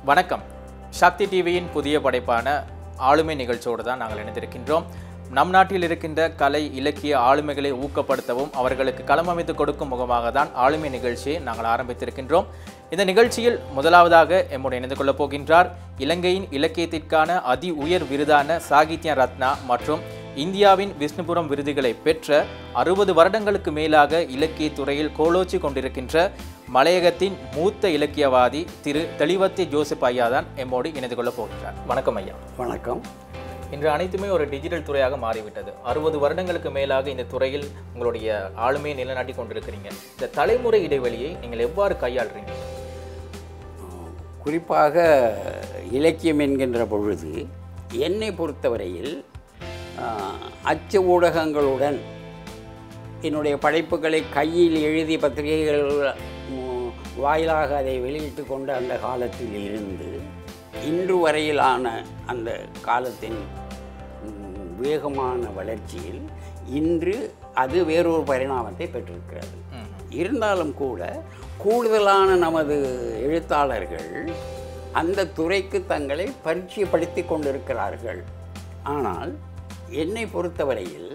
வணக்கம். சக்தி டிவியின் புதிய படைப்பான ஆளுமை நிகழ்ச்சியோடு தான் நாங்கள் இணைந்திருக்கின்றோம். நம் நாட்டில் இருக்கின்ற கலை இலக்கிய ஆளுமைகளை ஊக்கப்படுத்தவும் அவர்களுக்கு களமமைத்து கொடுக்கும் முகமாக தான் ஆளுமை நிகழ்ச்சியை நாங்கள் ஆரம்பித்திருக்கின்றோம். இந்த நிகழ்ச்சியில் முதலாவதாக எம்முடன் இணைந்து கொள்ளப் போகின்றார் இலங்கையின் இலக்கியத்திற்கான அதி உயர் விருதான சாகித்ய ரத்னா மற்றும் இந்தியாவின் விஷ்ணுபுரம் விருதுகளை பெற்ற 60 வருடங்களுக்கு மேலாக இலக்கிய துறையில் கோலோச்சி கொண்டிருக்கின்ற மலையகத்தின் மூத்த இலக்கியவாதி திரு தெளிவத்தை ஜோசப் ஐயா தான் எம்மோடு இணைந்து கொள்ளப் போகின்றார். வணக்கம் ஐயா. வணக்கம். இன்று அனைத்துமே ஒரு டிஜிட்டல் துறையாக மாறிவிட்டது. 60 வருடங்களுக்கு மேலாக இந்த துறையில் உங்களுடைய ஆளுமையை நிலைநாட்டி கொண்டிருக்கிறீங்க. இந்த தலைமுறை இடைவெளியை நீங்கள் எவ்வாறு கையாளுறீங்க? குறிப்பாக இலக்கியம் என்கின்ற பொழுது என்னை பொறுத்தவரையில் அச்சு ஊடகங்களுடன் என்னுடைய படைப்புகளை கையில் எழுதி பத்திரிகைகள் வாயிலாக அதை வெளியிட்டு கொண்ட அந்த காலத்தில் இருந்து இன்று வரையிலான அந்த காலத்தின் வேகமான வளர்ச்சியில் இன்று அது வேறொரு பரிணாமத்தை பெற்றிருக்கிறது. இருந்தாலும் கூட கூடுதலான நமது எழுத்தாளர்கள் அந்த துறைக்கு தங்களை பரிச்சயப்படுத்தி கொண்டிருக்கிறார்கள். ஆனால் என்னை பொறுத்தவரையில்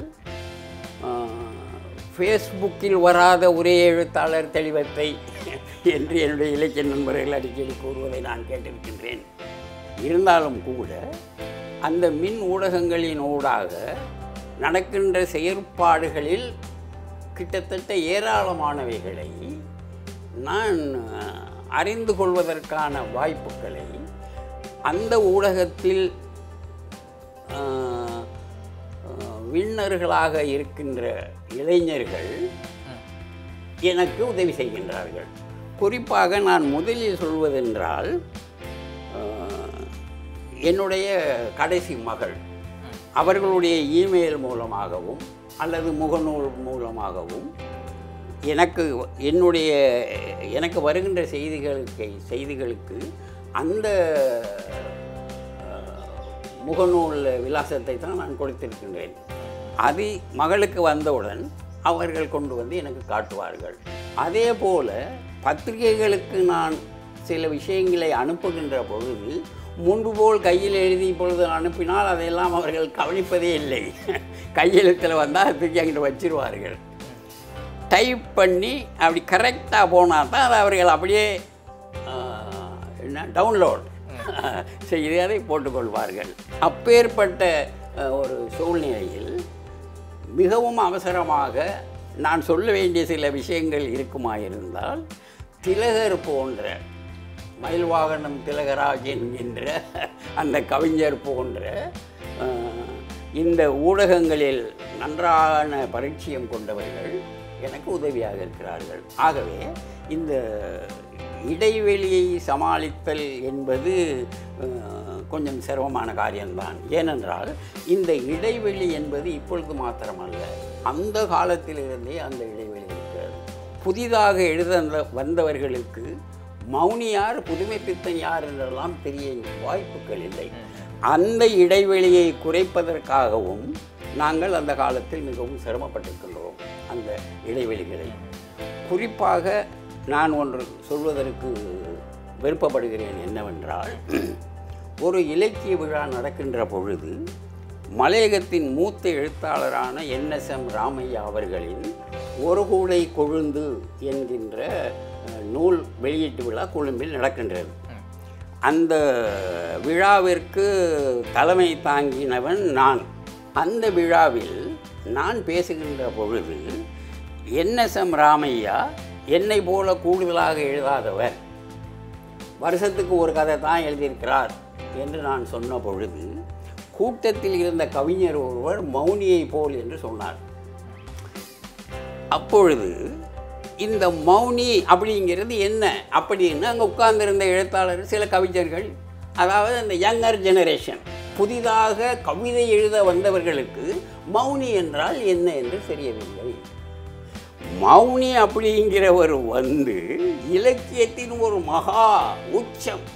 ஃபேஸ்புக்கில் வராத ஒரே எழுத்தாளர் தெளிவத்தை என்று என்னுடைய இலக்கிய நண்பர்கள் அடிக்கடி கூறுவதை நான் கேட்டிருக்கின்றேன். இருந்தாலும் கூட அந்த மின் ஊடகங்களின் ஊடாக நடக்கின்ற செயற்பாடுகளில் கிட்டத்தட்ட ஏராளமானவைகளை நான் அறிந்து கொள்வதற்கான வாய்ப்புகளை அந்த ஊடகத்தில் விண்ணர்களாக இருக்கின்ற இளைஞர்கள் எனக்கு உதவி செய்கின்றார்கள். குறிப்பாக நான் முதலில் சொல்வதென்றால் என்னுடைய கடைசி மகள் அவர்களுடைய இமெயில் மூலமாகவும் அல்லது முகநூல் மூலமாகவும் எனக்கு வருகின்ற செய்திகளுக்கு அந்த முகநூல் விலாசத்தை தான் நான் கொடுத்திருக்கின்றேன். அது மகளுக்கு வந்தவுடன் அவர்கள் கொண்டு வந்து எனக்கு காட்டுவார்கள். அதே போல் பத்திரிகைகளுக்கு நான் சில விஷயங்களை அனுப்புகின்ற பொழுது முன்பு போல் கையில் எழுதி பொழுது அனுப்பினால் அதையெல்லாம் அவர்கள் கவனிப்பதே இல்லை. கையெழுத்தில் வந்தால் தூக்கி அங்கிட்டு வச்சிருவார்கள். டைப் பண்ணி அப்படி கரெக்டாக போனால் தான் அதை அவர்கள் அப்படியே டவுன்லோட் செய்து அதை போட்டுக்கொள்வார்கள். அப்பேற்பட்ட ஒரு சூழ்நிலையில் மிகவும் அவசரமாக நான் சொல்ல வேண்டிய சில விஷயங்கள் இருக்குமாயிருந்தால் திலகர் போன்ற மயில்வாகனம் திலகராஜ் என்கின்ற அந்த கவிஞர் போன்ற இந்த ஊடகங்களில் நன்றான பரிச்சயம் கொண்டவர்கள் எனக்கு உதவியாக இருக்கிறார்கள். ஆகவே இந்த இடைவெளியை சமாளித்தல் என்பது கொஞ்சம் சிரமமான காரியம்தான். ஏனென்றால் இந்த இடைவெளி என்பது இப்பொழுது மாத்திரமல்ல, அந்த காலத்திலிருந்தே அந்த இடைவெளி இருக்கிறது. புதிதாக வந்தவர்களுக்கு மௌனி யார், புதுமை பித்தன் யார் என்றெல்லாம் தெரிய வாய்ப்புகள் இல்லை. அந்த இடைவெளியை குறைப்பதற்காகவும் நாங்கள் அந்த காலத்தில் மிகவும் சிரமப்பட்டிருக்கின்றோம். அந்த இடைவெளிகளை குறிப்பாக நான் ஒன்று சொல்வதற்கு விருப்பப்படுகிறேன். என்னவென்றால், ஒரு இலக்கிய விழா நடக்கின்ற பொழுது மலையகத்தின் மூத்த எழுத்தாளரான NSM ராமையா அவர்களின் ஒரு கூடை கொழுந்து என்கின்ற நூல் வெளியீட்டு விழா கொழும்பில் நடக்கின்றது. அந்த விழாவிற்கு தலைமை தாங்கினவன் நான். அந்த விழாவில் நான் பேசுகின்ற பொழுது NSM ராமையா என்னை போல கூடுதலாக எழுதாதவர், வருஷத்துக்கு ஒரு கதை தான் எழுதியிருக்கிறார் என்று நான் சொன்ன பொழுது கூட்டத்தில் இருந்த கவிஞர் ஒருவர் மௌனியை போல் என்று சொன்னார். அப்பொழுது இந்த மௌனி அப்படிங்கிறது என்ன அப்படின்னு அங்கே உட்கார்ந்திருந்த எழுத்தாளர் சில கவிஞர்கள், அதாவது அந்த யங்கர் ஜெனரேஷன், புதிதாக கவிதை எழுத வந்தவர்களுக்கு மௌனி என்றால் என்ன என்று தெரியவில்லை. மௌனி அப்படிங்கிறவர் இலக்கியத்தின் ஒரு மகா உச்சம்.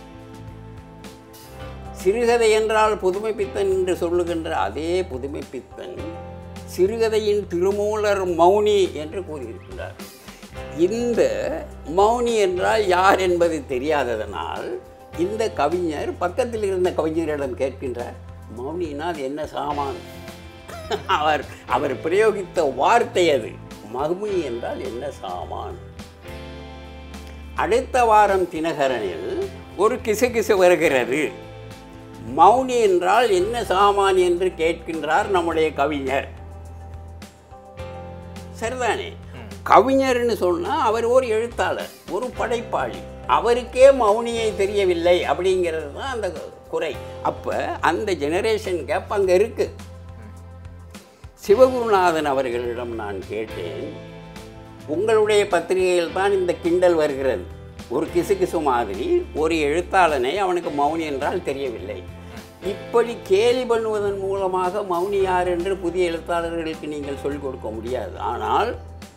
சிறுகதை என்றால் புதுமை பித்தன் என்று சொல்லுகின்ற அதே புதுமை பித்தன் சிறுகதையின் திருமூலர் மௌனி என்று கூறியிருக்கிறார். இந்த மௌனி என்றால் யார் என்பது தெரியாததனால் இந்த கவிஞர் பக்கத்தில் இருந்த கவிஞரிடம் கேட்கின்றார், மௌனியினால் என்ன சாமான்? அவர் பிரயோகித்த வார்த்தை அது, மௌனி என்றால் என்ன சாமான். அடுத்த வாரம் தினகரனில் ஒரு கிசுகிசு வருகிறது. மௌனி என்றால் என்ன சாமான் என்று கேட்கின்றார் நம்முடைய கவிஞர். சரிதானே? கவிஞர்னு சொன்னால் அவர் ஒரு எழுத்தாளர், ஒரு படைப்பாளி. அவருக்கே மௌனியை தெரியவில்லை அப்படிங்கிறது தான் அந்த குறை. அப்போ அந்த ஜெனரேஷன் கேப் அங்கே இருக்குது. சிவகுருநாதன் அவர்களிடம் நான் கேட்டேன், உங்களுடைய பத்திரிகையில் தான் இந்த கிண்டல் வருகிறது. ஒரு கிசுகிசு மாதிரி ஒரு எழுத்தாளனை அவனுக்கு மௌனி என்றால் தெரியவில்லை. இப்படி கேலி பண்ணுவதன் மூலமாக மௌனி யார் என்று புதிய எழுத்தாளர்களுக்கு நீங்கள் சொல்லிக் கொடுக்க முடியாது. ஆனால்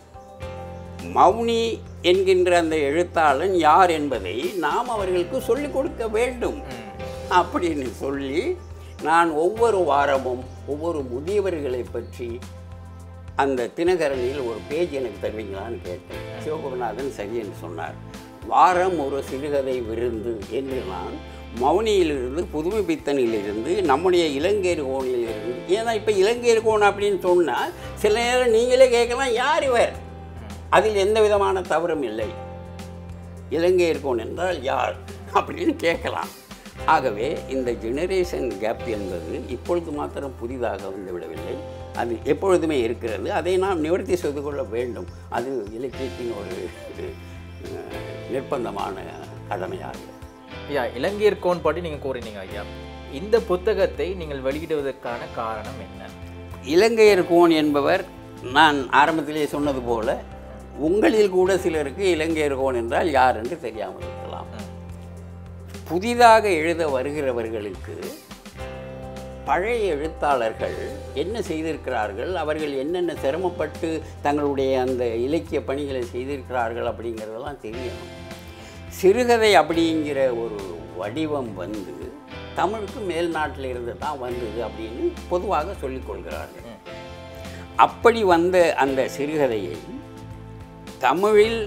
மௌனி என்கின்ற அந்த எழுத்தாளன் யார் என்பதை நாம் அவர்களுக்கு சொல்லிக் கொடுக்க வேண்டும் அப்படின்னு சொல்லி நான் ஒவ்வொரு வாரமும் ஒவ்வொரு முதியவர்களை பற்றி அந்த தினகரனில் ஒரு பேஜ் எனக்கு தருவீங்களான்னு கேட்டேன். சிவகுருநாதன் சரி என்று சொன்னார். வாரம் ஒரு சிறுகதை விருந்து என்று நான் மௌனியிலிருந்து, புதுமை பித்தனிலிருந்து, நம்முடைய இலங்கையர் கோணிலிருந்து, ஏன்னா இப்போ இலங்கையர் கோணம் அப்படின்னு சொன்னால் சில நேரம் நீங்களே கேட்கலாம், யார் இவர்? அதில் எந்த விதமான தவறும் இல்லை. இலங்கையர் கோணம் என்றால் யார் அப்படின்னு கேட்கலாம். ஆகவே இந்த ஜெனரேஷன் கேப் என்பது இப்பொழுது மாத்திரம் புதிதாக வந்துவிடவில்லை, அது எப்பொழுதுமே இருக்கிறது. அதை நாம் நிவர்த்தி செய்து கொள்ள வேண்டும். அது இலக்கியத்தின் ஒரு நிர்பந்தமான கடமையாக. ஐயா, இலங்கையர் கோன் படி நீங்கள் கூறினீங்க ஐயா, இந்த புத்தகத்தை நீங்கள் வெளியிடுவதற்கான காரணம் என்ன? இலங்கையர் கோன் என்பவர், நான் ஆரம்பத்திலே சொன்னது போல, உங்களில் கூட சிலருக்கு இலங்கையர் கோன் என்றால் யார் என்று தெரியாமல் இருக்கலாம். புதிதாக எழுத வருகிறவர்களுக்கு பழைய எழுத்தாளர்கள் என்ன செய்திருக்கிறார்கள், அவர்கள் என்னென்ன சிரமப்பட்டு தங்களுடைய அந்த இலக்கிய பணிகளை செய்திருக்கிறார்கள் அப்படிங்கிறதெல்லாம் தெரியணும். சிறுகதை அப்படிங்கிற ஒரு வடிவம் வந்து தமிழுக்கு மேல் நாட்டில் இருந்து தான் வந்தது அப்படின்னு பொதுவாக சொல்லிக்கொள்கிறார்கள். அப்படி வந்த அந்த சிறுகதையை தமிழில்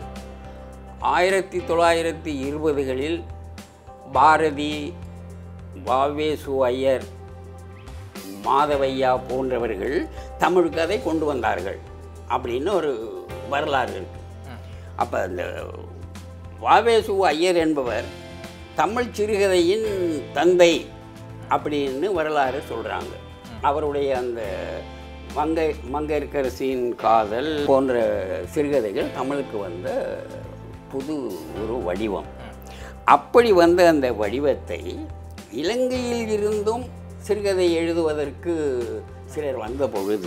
1920களில் பாரதி, வாவேசு ஐயர், மாதவையா போன்றவர்கள் தமிழுக்கு அதை கொண்டு வந்தார்கள் அப்படின்னு ஒரு வரலாறு இருக்கு. அப்போ அந்த வாவேசு ஐயர் என்பவர் தமிழ் சிறுகதையின் தந்தை அப்படின்னு வரலாறு சொல்கிறாங்க. அவருடைய அந்த மங்கையர்க்கரசியின் காதல் போன்ற சிறுகதைகள் தமிழுக்கு வந்த புது ஒரு வடிவம். அப்படி வந்த அந்த வடிவத்தை இலங்கையில் இருந்தும் சிறுகதை எழுதுவதற்கு சிலர் வந்த பொழுது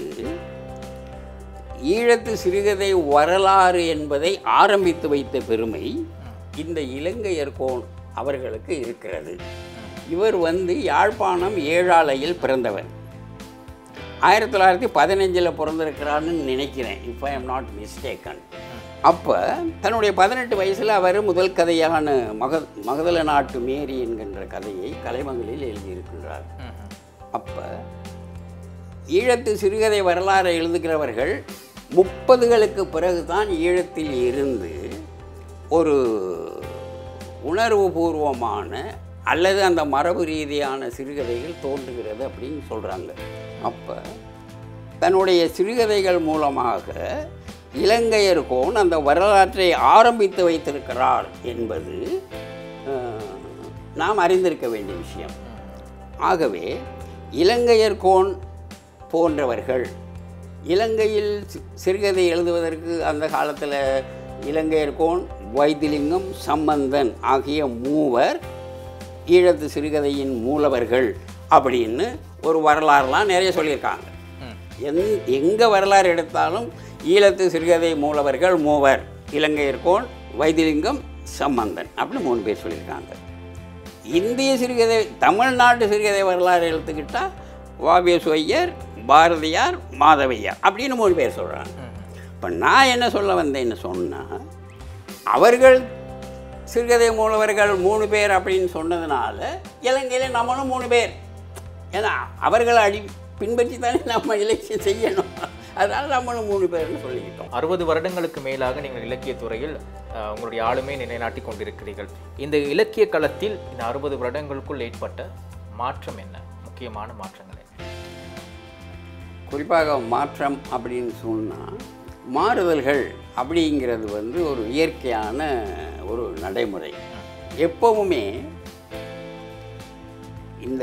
ஈழத்து சிறுகதை வரலாறு என்பதை ஆரம்பித்து வைத்த பெருமை இந்த இலங்கையர் கோன் அவர்களுக்கு இருக்கிறது. இவர் வந்து யாழ்ப்பாணம் ஏழாலையில் பிறந்தவர். 1915 பிறந்திருக்கிறான்னு நினைக்கிறேன், if I am not mistaken. அப்போ தன்னுடைய 18 வயசில் அவர் முதல் கதையான மகதல நாட்டு மேரி என்கின்ற கதையை கலைமங்களில் எழுதியிருக்கின்றார். அப்போ ஈழத்து சிறுகதை வரலாறு எழுதுகிறவர்கள் 30களுக்கு பிறகு தான் ஈழத்தில் இருந்து ஒரு உணர்வுபூர்வமான அல்லது அந்த மரபு ரீதியான சிறுகதைகள் தோன்றுகிறது அப்படின்னு சொல்கிறாங்க. அப்போ தன்னுடைய சிறுகதைகள் மூலமாக இலங்கையர் கோன் அந்த வரலாற்றை ஆரம்பித்து வைத்திருக்கிறார் என்பது நாம் அறிந்திருக்க வேண்டிய விஷயம். ஆகவே இலங்கையர் கோன் போன்றவர்கள் இலங்கையில் சிறுகதை எழுதுவதற்கு அந்த காலத்தில் இலங்கையர் கோன், வைத்திலிங்கம், சம்பந்தன் ஆகிய மூவர் ஈழத்து சிறுகதையின் மூலவர்கள் அப்படின்னு ஒரு வரலாறுலாம் நிறைய சொல்லியிருக்காங்க. எங்கே வரலாறு எடுத்தாலும் ஈழத்து சிறுகதை மூலவர்கள் மூவர், இலங்கையர் கோன், வைத்திலிங்கம், சம்பந்தன் அப்படின்னு 3 பேர் சொல்லியிருக்காங்க. இந்திய சிறுகதை, தமிழ்நாட்டு சிறுகதை வரலாறு எடுத்துக்கிட்டால் வாவேசு ஐயர், பாரதியார், மாதவையார் அப்படின்னு 3 பேர் சொல்கிறாங்க. இப்போ நான் என்ன சொல்ல வந்தேன்னு சொன்னால், அவர்கள் சிறுகதை மூலவர்கள் 3 பேர் அப்படின்னு சொன்னதுனால இலங்கையில் நம்மளும் 3 பேர், ஏன்னா அவர்களை பின்பற்றி தானே நம்ம இலக்கியம் செய்யணும், அதனால் நம்மளும் 3 பேர்னு சொல்லிக்கிட்டோம். 60 வருடங்களுக்கு மேலாக நீங்கள் இலக்கியத்துறையில் உங்களுடைய ஆளுமை நிலைநாட்டி கொண்டிருக்கிறீர்கள். இந்த இலக்கிய களத்தில் இந்த 60 வருடங்களுக்குள் ஏற்பட்ட மாற்றம் என்ன? முக்கியமான மாற்றங்கள் என்ன? குறிப்பாக மாற்றம் அப்படின்னு சொன்னால், மாறுதல்கள் அப்படிங்கிறது வந்து ஒரு இயற்கையான ஒரு நடைமுறை. எப்பவுமே இந்த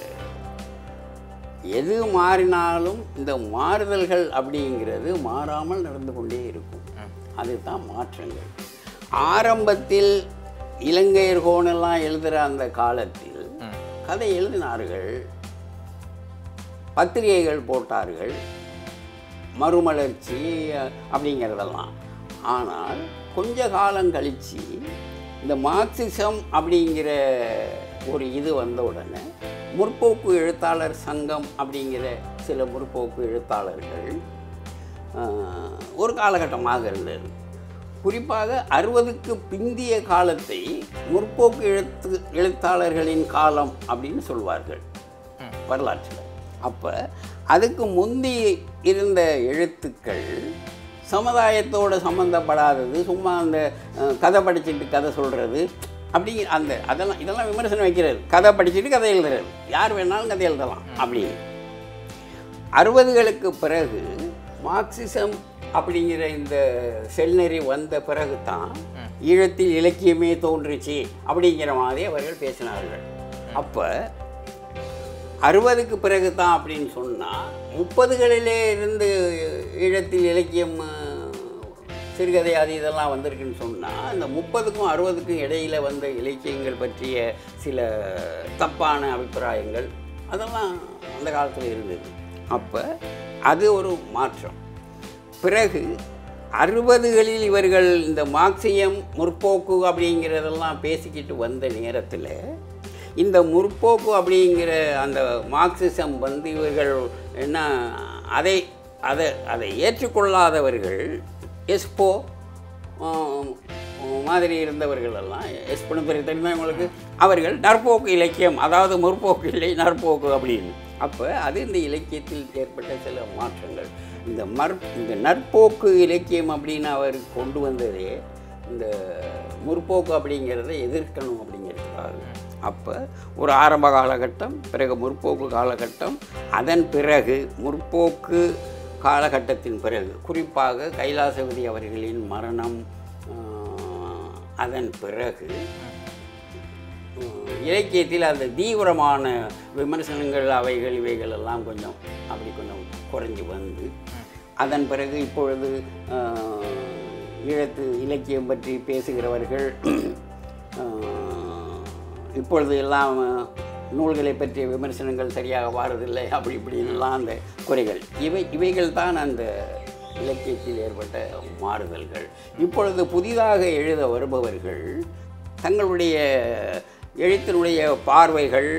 எது மாறினாலும் இந்த மாறுதல்கள் அப்படிங்கிறது மாறாமல் நடந்து கொண்டே இருக்கும். அதுதான் மாற்றங்கள். ஆரம்பத்தில் இலங்கையர் கோணெல்லாம் எழுதுகிற அந்த காலத்தில் கதை எழுதினார்கள், பத்திரிகைகள் போட்டார்கள், மறுமலர்ச்சி அப்படிங்கிறதெல்லாம். ஆனால் கொஞ்ச காலம் கழித்து இந்த மார்க்சிசம் அப்படிங்கிற ஒரு இது வந்த உடனே முற்போக்கு எழுத்தாளர் சங்கம் அப்படிங்கிற சில முற்போக்கு எழுத்தாளர்கள் ஒரு காலகட்டமாக இருந்தது. குறிப்பாக 60க்கு பிந்திய காலத்தை முற்போக்கு எழுத்தாளர்களின் காலம் அப்படின்னு சொல்வார்கள் வரலாற்றில். அப்போ அதுக்கு முந்தி இருந்த எழுத்துக்கள் சமுதாயத்தோடு சம்மந்தப்படாதது, சும்மா அந்த கதை படிச்சுட்டு கதை சொல்கிறது அப்படிங்கிற அந்த இதெல்லாம் விமர்சனம் வைக்கிறது. கதை படிச்சுட்டு கதை எழுதுறது, யார் வேணாலும் கதை எழுதலாம் அப்படின்னு. 60களுக்கு பிறகு மார்க்சிசம் அப்படிங்கிற இந்த செல்நெறி வந்த பிறகு தான் ஈழத்தில் இலக்கியமே தோன்றுச்சு அப்படிங்கிற மாதிரி அவர்கள் பேசினார்கள். அப்போ 60க்கு பிறகு தான் அப்படின்னு சொன்னால் 30களிலே இருந்து ஈழத்தில் இலக்கியம் சிறுகதை அது இதெல்லாம் வந்திருக்குன்னு சொன்னால், இந்த 30க்கும் 60க்கும் இடையில் வந்த இலக்கியங்கள் பற்றிய சில தப்பான அபிப்பிராயங்கள் அதெல்லாம் அந்த காலத்தில் இருந்தது. அப்போ அது ஒரு மாற்றம். பிறகு 60களில் இவர்கள் இந்த மார்க்சியம் முற்போக்கு அப்படிங்கிறதெல்லாம் பேசிக்கிட்டு வந்த நேரத்தில் இந்த முற்போக்கு அப்படிங்கிற அந்த மார்க்சிசம் வந்து இவர்கள் என்ன அதை அதை அதை ஏற்றுக்கொள்ளாதவர்கள், எஸ்போ மாதிரி இருந்தவர்கள் எல்லாம், எஸ்போன்னு தெரியுமா உங்களுக்கு, அவர்கள் நற்போக்கு இலக்கியம், அதாவது முற்போக்கு இல்லை நற்போக்கு அப்படின்னு. அப்போ அது இந்த இலக்கியத்தில் ஏற்பட்ட சில மாற்றங்கள். இந்த நற்போக்கு இலக்கியம் அப்படின்னு அவர் கொண்டு வந்ததே இந்த முற்போக்கு அப்படிங்கிறத எதிர்க்கணும் அப்படிங்கிறதுக்காக. அப்போ ஒரு ஆரம்ப காலகட்டம், பிறகு முற்போக்கு காலகட்டம், அதன் பிறகு முற்போக்கு காலகட்டத்தின் பிறகு குறிப்பாக கைலாசபதி அவர்களின் மரணம், அதன் பிறகு இலக்கியத்தில் அந்த தீவிரமான விமர்சனங்கள் அவைகள் இவைகள் எல்லாம் கொஞ்சம் குறைஞ்சி வந்து, அதன் பிறகு இப்பொழுது ஈழத்து இலக்கியம் பற்றி பேசுகிறவர்கள் இப்பொழுது எல்லாம் நூல்களை பற்றிய விமர்சனங்கள் சரியாக வாரதில்லை, அப்படி இப்படின்லாம் அந்த குறைகள் இவைகள் தான் அந்த இலக்கியத்தில் ஏற்பட்ட மாறுதல்கள். இப்பொழுது புதிதாக எழுத வருபவர்கள் தங்களுடைய எழுத்தினுடைய பார்வைகள்,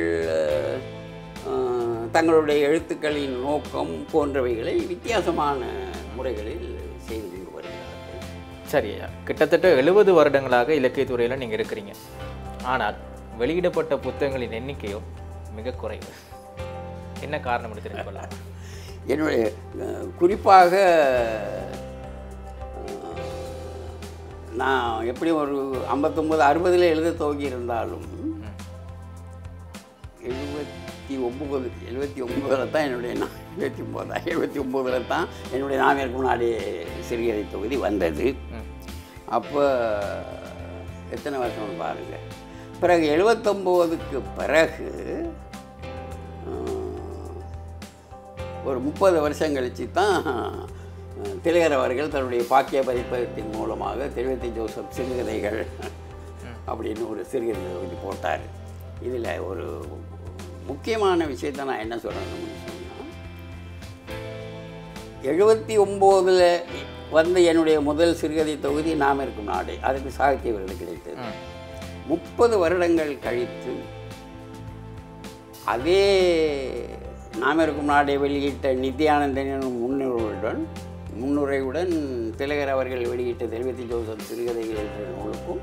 தங்களுடைய எழுத்துக்களின் நோக்கம் போன்றவைகளை வித்தியாசமான முறைகளில் செய்து கொண்டு வருகிறார்கள். சரியா, கிட்டத்தட்ட 70 வருடங்களாக இலக்கியத்துறையில் நீங்கள் இருக்கிறீங்க. ஆனால் வெளியிடப்பட்ட புத்தகங்களின் எண்ணிக்கையும் மிக குறைவு. என்ன காரணம் என்று தெரிந்து கொள்ளலாம்? என்னுடைய குறிப்பாக நான் எப்படி ஒரு 59 60 எழுத துவங்கி இருந்தாலும் 79 தான் என்னுடைய 79 தான் என்னுடைய நாமிற்கு முன்னாடி சிறுகதை தொகுதி வந்தது. அப்போ எத்தனை வருஷம் பாருங்கள். பிறகு 79க்கு பிறகு ஒரு 30 வருஷம் கழித்து தான் திலகர் அவர்கள் தன்னுடைய பாக்கிய பதிப்பகத்தின் மூலமாக தெளிவத்தை ஜோசப் சிறுகதைகள் அப்படின்னு ஒரு சிறுகதை தொகுதி போட்டார். இதில் ஒரு முக்கியமான விஷயத்தை நான் என்ன சொல்லணும்னு சொன்னால், 79ல் வந்த என்னுடைய முதல் சிறுகதை தொகுதி நாம் இருக்கும் நாடு, அதுக்கு சாகித்ய விருது கிடைத்தது. 30 வருடங்கள் கழித்து அதே நாம் இருக்கும் நாடை வெளியிட்ட நித்யானந்தன் முன்னுரையுடன் திலகர் அவர்கள் வெளியிட்ட தெளிவத்தை ஜோசப் சிறுகதைகள் என்ற நூலுக்கும்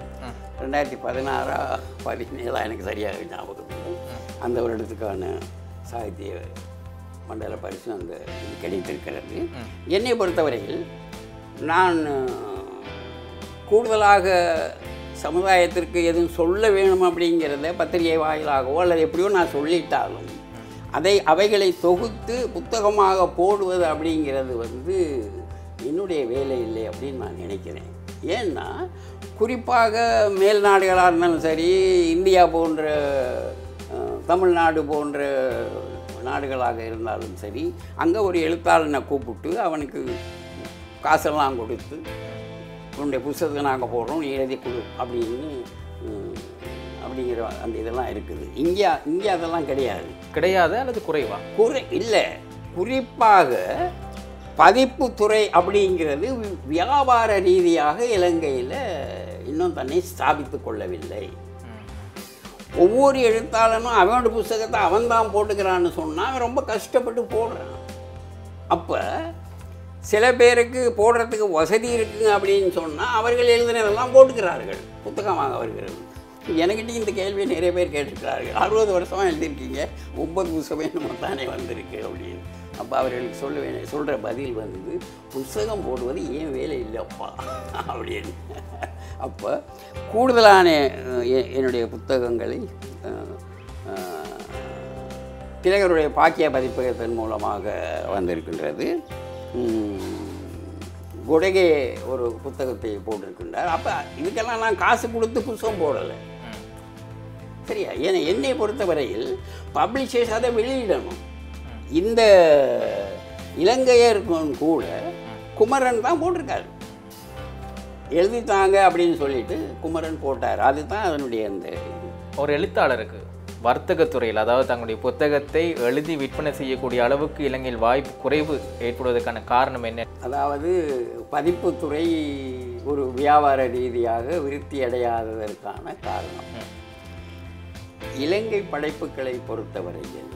2016-17 எனக்கு சரியாக ஞாபகம் இல்லை, அந்த வருடத்துக்கான சாகித்ய மண்டல பரிசு அந்த இது கிடைத்திருக்கிறது. என்னை பொறுத்தவரையில் நான் கூடுதலாக சமுதாயத்திற்கு எதுவும் சொல்ல வேணும் அப்படிங்கிறத பத்திரிகை வாயிலாகவோ அல்லது எப்படியோ நான் சொல்லிட்டாலும் அவைகளை தொகுத்து புத்தகமாக போடுவது அப்படிங்கிறது வந்து என்னுடைய வேலை இல்லை அப்படின்னு நான் நினைக்கிறேன். ஏன்னா குறிப்பாக மேல் நாடுகளாக இருந்தாலும் சரி, இந்தியா போன்ற தமிழ்நாடு போன்ற நாடுகளாக இருந்தாலும் சரி, அங்கே ஒரு எழுத்தாளனை கூப்பிட்டு அவனுக்கு காசெல்லாம் கொடுத்து உன்னுடைய புத்தகத்தை நாங்கள் போடுறோம், நீ எழுதி கொடு அப்படிங்கிற அந்த இதெல்லாம் இருக்குது. இங்கே அதெல்லாம் கிடையாது அல்லது குறைவா? இல்லை, குறிப்பாக பதிப்புத்துறை அப்படிங்கிறது வியாபார ரீதியாக இலங்கையில் இன்னும் தன்னை ஸ்தாபித்து கொள்ளவில்லை. ஒவ்வொரு எழுத்தாளனும் அவனோட புத்தகத்தை அவன்தான் போட்டுக்கிறான்னு சொன்னால் அவன் ரொம்ப கஷ்டப்பட்டு போடுறான். அப்போ சில பேருக்கு போடுறதுக்கு வசதி இருக்குங்க அப்படின்னு சொன்னால் அவர்கள் எழுதினதெல்லாம் போட்டுக்கிறார்கள், புத்தகமாக வருகிறது. எனக்கிட்ட இந்த கேள்வியை நிறைய பேர் கேட்டுக்கிறார்கள். 60 வருஷமாக எழுதியிருக்கீங்க, 9 புத்தகம் என்னமோ தானே வந்திருக்கு அப்படின்னு. அப்போ அவர்களுக்கு சொல்கிற பதில் வந்து, புத்தகம் போடுவது ஏன் வேலை இல்லைப்பா அப்படின்னு. அப்போ கூடுதலான என்னுடைய புத்தகங்களை திலகருடைய பாக்கிய பதிப்பகத்தின் மூலமாக வந்திருக்கின்றது. கொடகே ஒரு புத்தகத்தை போட்டிருக்கின்றார். அப்போ இதுக்கெல்லாம் நான் காசு கொடுத்து புத்தகம் போடலை, சரியா? ஏன்னா என்னை பொறுத்தவரையில் பப்ளிஷர்ஸ் அதை வெளியிடணும். இந்த இலங்கையருக்கும் கூட குமரன் தான் போட்டிருக்காரு, எழுதித்தாங்க அப்படின்னு சொல்லிட்டு குமரன் போட்டார். அதுதான் அதனுடைய அந்த ஒரு எழுத்தாளருக்கு வர்த்தகத்துறையில், அதாவது தங்களுடைய புத்தகத்தை எழுதி விற்பனை செய்யக்கூடிய அளவுக்கு இலங்கையில் வாய்ப்பு குறைவு ஏற்படுவதற்கான காரணம் என்ன? அதாவது பதிப்புத்துறை ஒரு வியாபார ரீதியாக விருத்தி அடையாததற்கான காரணம். இலங்கை படைப்புகளை பொறுத்தவரையில்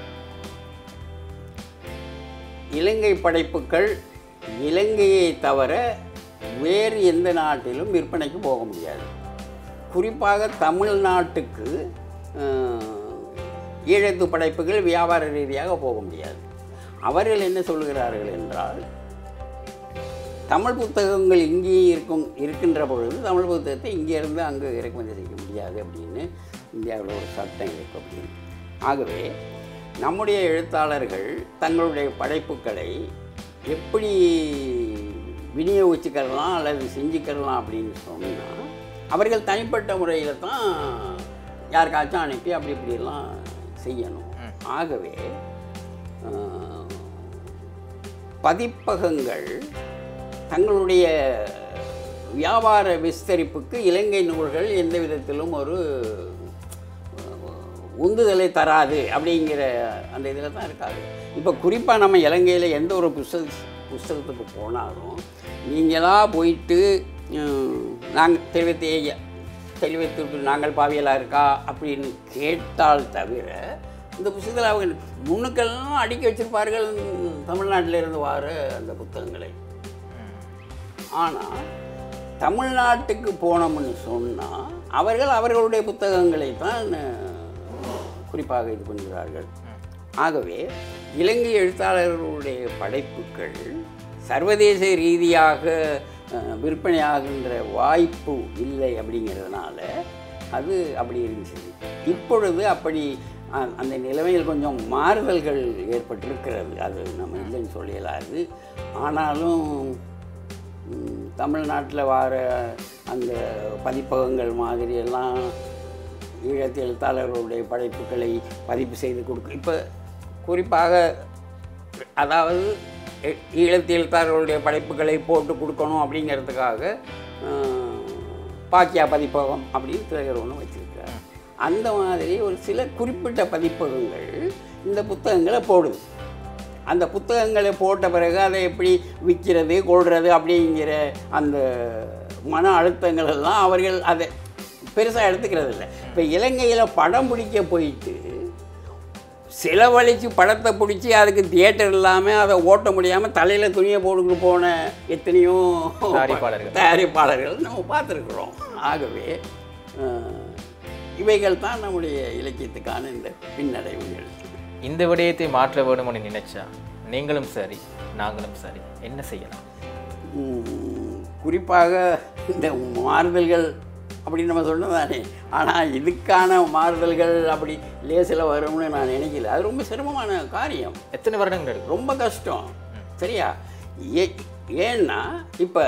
இலங்கை படைப்புகள் இலங்கையை தவிர வேறு எந்த நாட்டிலும் விற்பனைக்கு போக முடியாது. குறிப்பாக தமிழ்நாட்டுக்கு ஈழத்து படைப்புகள் வியாபார ரீதியாக போக முடியாது. அவர்கள் என்ன சொல்கிறார்கள் என்றால், தமிழ் புத்தகங்கள் இங்கேயே இருக்கின்ற பொழுது தமிழ் புத்தகத்தை இங்கேருந்து அங்கே இறக்குமதி செய்ய முடியாது அப்படின்னு இந்தியாவில் ஒரு சட்டம் இருக்கு அப்படின்னு. ஆகவே நம்முடைய எழுத்தாளர்கள் தங்களுடைய படைப்புகளை எப்படி விநியோகிச்சுக்கலாம் அல்லது செஞ்சுக்கலாம் அப்படின்னு சொன்னால், அவர்கள் தனிப்பட்ட முறையில் தான் யாருக்காச்சும் அனுப்பி அப்படி இப்படியெல்லாம் செய்யணும். ஆகவே பதிப்பகங்கள் தங்களுடைய வியாபார விஸ்தரிப்புக்கு இலங்கை நூல்கள் எந்த விதத்திலும் ஒரு உந்துதலை தராது அப்படிங்கிற அந்த இதில் தான் இருக்காது. இப்போ குறிப்பாக நம்ம இலங்கையில் எந்த ஒரு புஸ்தகத்துக்கு போனாலும் நீங்களாக போயிட்டு நாங்கள் தெளிவத்து நாங்கள் பாவியலாக இருக்கா அப்படின்னு கேட்டால் தவிர, இந்த புத்தகத்தில் அவங்க முன்னுக்கெல்லாம் அடுக்கி வச்சுருப்பார்கள் தமிழ்நாட்டில் இருந்து வர அந்த புத்தகங்களை. ஆனால் தமிழ்நாட்டுக்கு போனோம்னு சொன்னால் அவர்களுடைய புத்தகங்களை தான் குறிப்பாக இது பண்ணுகிறார்கள். ஆகவே இலங்கை எழுத்தாளர்களுடைய படைப்புகள் சர்வதேச ரீதியாக விற்பனையாகின்ற வாய்ப்பு இல்லை அப்படிங்கிறதுனால அது அப்படி இருந்துச்சு. இப்பொழுது அப்படி அந்த நிலைமையில் கொஞ்சம் மாறுதல்கள் ஏற்பட்டிருக்கிறது, அது நம்ம இல்லைன்னு சொல்லலாது. ஆனாலும் தமிழ்நாட்டில் வர அந்த பதிப்பகங்கள் மாதிரியெல்லாம் ஈழத்து எழுத்தாளர்களுடைய படைப்புகளை பதிப்பு செய்து கொடுக்க, இப்போ குறிப்பாக அதாவது ஈழத்து எழுத்தாளர்களுடைய படைப்புகளை போட்டு கொடுக்கணும் அப்படிங்கிறதுக்காக பாக்கியா பதிப்பகம் அப்படின்னு திலகர் ஒன்று வச்சுருக்கிறார். அந்த மாதிரி ஒரு சில குறிப்பிட்ட பதிப்பகங்கள் இந்த புத்தகங்களை போடுது. அந்த புத்தகங்களை போட்ட பிறகு அதை எப்படி விற்கிறது கொள்வது அப்படிங்கிற அந்த மன அழுத்தங்கள் எல்லாம் அவர்கள் அதை பெருசாக எடுத்துக்கிறது இல்லை. இப்போ இலங்கையில் படம் பிடிக்க போயிட்டு செலவழித்து படத்தை பிடிச்சி அதுக்கு தியேட்டர் இல்லாமல் அதை ஓட்ட முடியாமல் தலையில் துணியை போட்டுக்கிட்டு போன எத்தனையோ தயாரிப்பாளர்கள் நம்ம பார்த்துருக்குறோம். ஆகவே இவைகள் தான் நம்முடைய இலக்கியத்துக்கான இந்த பின்னடைவுகள். இந்த விடயத்தை மாற்ற வேணும்னு நினைச்சா நீங்களும் சரி நாங்களும் சரி என்ன செய்யலாம்? குறிப்பாக இந்த மாறுதல்கள் அப்படின்னு நம்ம சொன்னதானே, ஆனால் இதுக்கான மாறுதல்கள் அப்படி லேசில் வரும்னு நான் நினைக்கல. அது ரொம்ப சிரமமான காரியம். எத்தனை வருடங்கள் எடுக்கும்? ரொம்ப கஷ்டம். சரியா? ஏன்னா இப்போ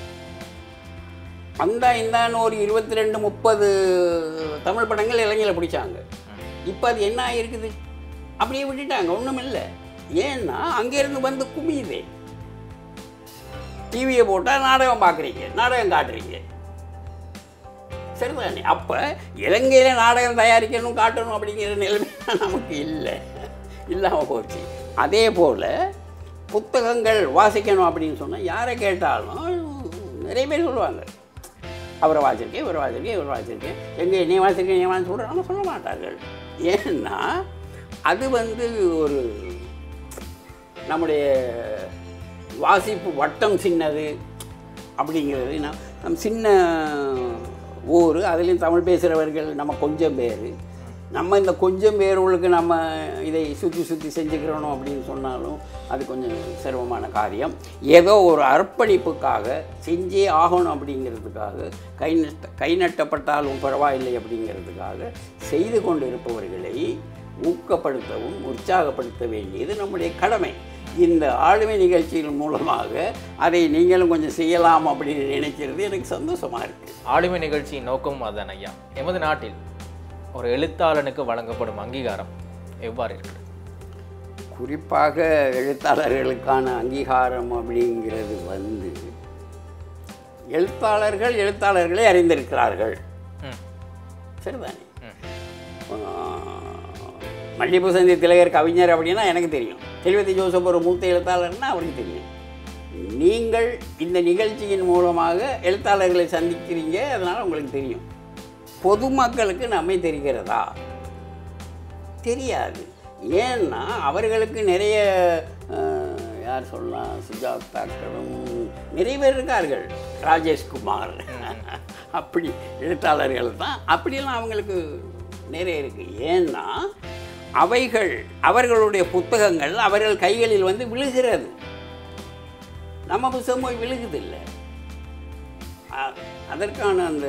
இந்தான்னு ஒரு 22-30 தமிழ் படங்கள் இலங்கையில் பிடிச்சாங்க. இப்போ அது என்ன ஆகிருக்குது? அப்படியே விட்டுட்டாங்க, ஒன்றும் இல்லை. ஏன்னா அங்கேருந்து வந்து குமியுது. டிவியை போட்டால் நாடகம் பார்க்குறீங்க, நாடகம் காட்டுறீங்க, சரிதானே? அப்போ இலங்கையில் நாடகம் தயாரிக்கணும் காட்டணும் அப்படிங்கிற நிலைமை நமக்கு இல்லாமல் போச்சு. அதே போல் புத்தகங்கள் வாசிக்கணும் அப்படின்னு சொன்னால் யாரை கேட்டாலும் நிறைய பேர் சொல்லுவாங்க, அவரை வாசிச்சிருக்கேன், இவரை வாசிச்சிருக்கேன், இவரை வாசிச்சிருக்கேன், எங்கே என்னை வாசிச்சிருக்கேன், என்னை வாசி சொல்கிறாங்க, சொல்ல மாட்டார்கள். ஏன்னா அது வந்து ஒரு நம்முடைய வாசிப்பு வட்டம் சின்னது அப்படிங்கிறது. நம் சின்ன ஊர், அதுலேயும் தமிழ் பேசுகிறவர்கள் நம்ம கொஞ்சம் பேர். நம்ம இந்த கொஞ்சம் பேர்களுக்கு நம்ம இதை சுற்றி செஞ்சுக்கிறணும் அப்படின்னு சொன்னாலும் அது கொஞ்சம் சிரமமான காரியம். ஏதோ ஒரு அர்ப்பணிப்புக்காக செஞ்சே ஆகணும் அப்படிங்கிறதுக்காக கை நட்டப்பட்டாலும் பரவாயில்லை அப்படிங்கிறதுக்காக செய்து கொண்டு இருப்பவர்களை ஊக்கப்படுத்தவும் உற்சாகப்படுத்த வேண்டியது நம்முடைய கடமை. இந்த ஆளுமை நிகழ்ச்சியின் மூலமாக அதை நீங்களும் கொஞ்சம் செய்யலாம் அப்படின்னு நினைக்கிறது எனக்கு சந்தோஷமாக இருக்குது. ஆளுமை நிகழ்ச்சியின் நோக்கமும் அதுதான் ஐயா. எமது நாட்டில் ஒரு எழுத்தாளனுக்கு வழங்கப்படும் அங்கீகாரம் எவ்வாறு இருக்குது? குறிப்பாக எழுத்தாளர்களுக்கான அங்கீகாரம் அப்படிங்கிறது வந்து எழுத்தாளர்களை அறிந்திருக்கிறார்கள், சரிதானே? மல்லிகைப்பூ சந்தி திலகர் கவிஞர் அப்படின்னா எனக்கு தெரியும். தெளிவத்தி ஜோசப் ஒரு மூத்த எழுத்தாளர்னா அவருக்கு தெரியும். நீங்கள் இந்த நிகழ்ச்சியின் மூலமாக எழுத்தாளர்களை சந்திக்கிறீங்க, அதனால் உங்களுக்கு தெரியும். பொதுமக்களுக்கு நம்மை தெரிகிறதா? தெரியாது. ஏன்னா அவர்களுக்கு நிறைய யார் சொல்லலாம், சுஜாதாக்களும் நிறைய பேர் இருக்கார்கள், ராஜேஷ்குமார் அப்படி எழுத்தாளர்கள் தான். அப்படியெல்லாம் அவங்களுக்கு நிறைய இருக்குது. ஏன்னா அவர்களுடைய புத்தகங்கள் அவர்கள் கைகளில் வந்து விழுகிறது. நம்ம புத்தகம் போய் விழுகுதில்லை. அதற்கான அந்த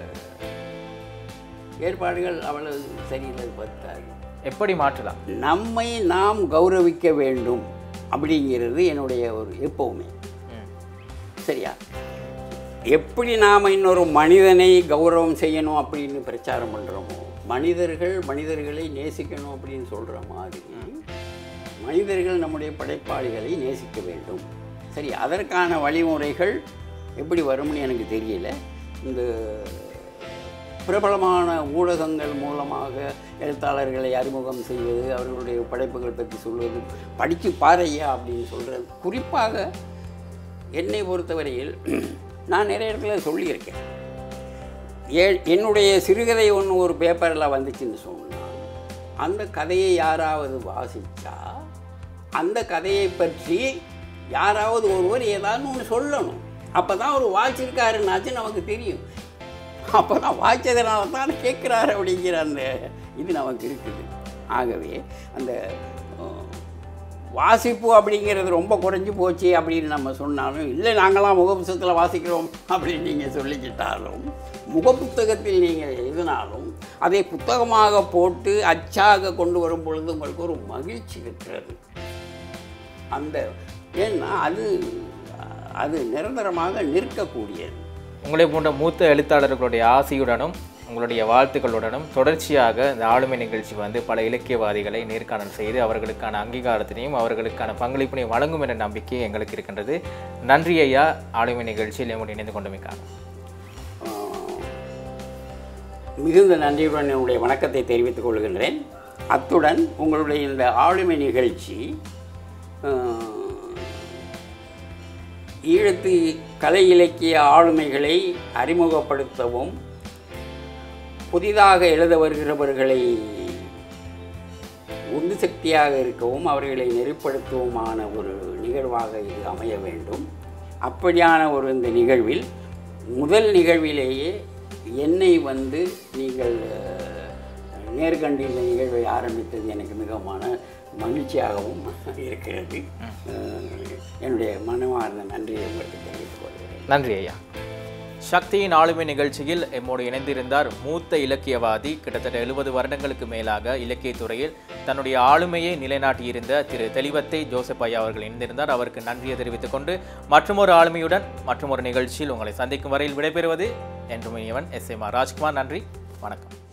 ஏற்பாடுகள் அவ்வளவு சரியில்லை. பார்த்தாரு எப்படி மாற்றலாம்? நம்மை நாம் கௌரவிக்க வேண்டும் அப்படிங்கிறது என்னுடைய ஒரு எப்பவுமே. சரியா? எப்படி நாம் இன்னொரு மனிதனை கௌரவம் செய்யணும் அப்படின்னு பிரச்சாரம் பண்ணுறோமோ, மனிதர்களை நேசிக்கணும் அப்படின்னு சொல்கிற மாதிரி மனிதர்கள் நம்முடைய படைப்பாளிகளை நேசிக்க வேண்டும். சரி, அதற்கான வழிமுறைகள் எப்படி வரும்னு எனக்கு தெரியல. இந்த பிரபலமான ஊடகங்கள் மூலமாக எழுத்தாளர்களை அறிமுகம் செய்வது, அவர்களுடைய படைப்புகள் பற்றி சொல்வது, படித்து பாரையா அப்படின்னு சொல்கிறது. குறிப்பாக என்னை பொறுத்தவரையில் நான் நிறைய இடத்துல சொல்லியிருக்கேன். என்னுடைய சிறுகதை ஒன்று ஒரு பேப்பரில் வந்துச்சுன்னு சொன்னால், அந்த கதையை யாராவது வாசித்தா அந்த கதையை பற்றி யாராவது ஒருவர் ஏதாவது ஒன்று சொல்லணும். அப்போ தான் ஒரு வாசிச்சிருக்காருன்னாச்சு நமக்கு தெரியும். அப்போ தான் வாய்ச்சதனால தான் கேட்குறாரு அப்படிங்கிற அந்த இது நமக்கு இருக்குது. ஆகவே அந்த வாசிப்பு அப்படிங்கிறது ரொம்ப குறைஞ்சி போச்சு அப்படின்னு நம்ம சொன்னாலும், இல்லை நாங்களாம் முகப்புத்தகத்தில் வாசிக்கிறோம் அப்படின்னு நீங்கள் சொல்லிக்கிட்டாலும், முகப்புத்தகத்தில் நீங்கள் எழுதினாலும் அதை புத்தகமாக போட்டு அச்சாக கொண்டு வரும் பொழுது உங்களுக்கு ஒரு மகிழ்ச்சி இருக்கிறது. அந்த ஏன்னா அது நிரந்தரமாக நிற்கக்கூடியது. உங்களை போன்ற மூத்த எழுத்தாளர்களுடைய ஆசையுடனும் உங்களுடைய வாழ்த்துக்களுடனும் தொடர்ச்சியாக இந்த ஆளுமை நிகழ்ச்சி வந்து பல இலக்கியவாதிகளை நேர்காணல் செய்து அவர்களுக்கான அங்கீகாரத்தினையும் அவர்களுக்கான பங்களிப்பினையும் வழங்கும் என்ற நம்பிக்கை எங்களுக்கு இருக்கின்றது. நன்றி ஐயா, ஆளுமை நிகழ்ச்சியில் எங்களுடைய இணைந்து கொண்டமைக்காக. மிகுந்த நன்றியுடன் என்னுடைய வணக்கத்தை தெரிவித்துக் கொள்கின்றேன். அத்துடன் உங்களுடைய இந்த ஆளுமை நிகழ்ச்சி ஈழத்து கலை இலக்கிய ஆளுமைகளை அறிமுகப்படுத்தவும், புதிதாக எழுத வருகிறவர்களை உந்து சக்தியாக இருக்கவும், அவர்களை நெறிப்படுத்தவுமான ஒரு நிகழ்வாக இது அமைய வேண்டும். அப்படியான ஒரு இந்த நிகழ்வில் முதல் நிகழ்விலேயே என்னை வந்து நீங்கள் நேர்கண்டு இந்த நிகழ்வை ஆரம்பித்தது எனக்கு மிகவும் மகிழ்ச்சியாகவும் இருக்கிறது. என்னுடைய மனமார்ந்த நன்றியை உங்களுக்கு தெரிவித்துக் கொள்கிறேன். நன்றி ஐயா. சக்தியின் ஆளுமை நிகழ்ச்சியில் எம்மோடு இணைந்திருந்தார் மூத்த இலக்கியவாதி, கிட்டத்தட்ட 70 வருடங்களுக்கு மேலாக இலக்கியத்துறையில் தன்னுடைய ஆளுமையை நிலைநாட்டியிருந்த திரு தெளிவத்தை ஜோசப் ஐயா அவர்கள் இணைந்திருந்தார். அவருக்கு நன்றியை தெரிவித்துக் கொண்டு மற்றொரு ஆளுமையுடன் மற்றொரு நிகழ்ச்சியில் உங்களை சந்திக்கும் வரையில் விடைபெறுவது என்றும் இனியவன் எஸ்.எம்.ஆர். ராஜ்குமார். நன்றி, வணக்கம்.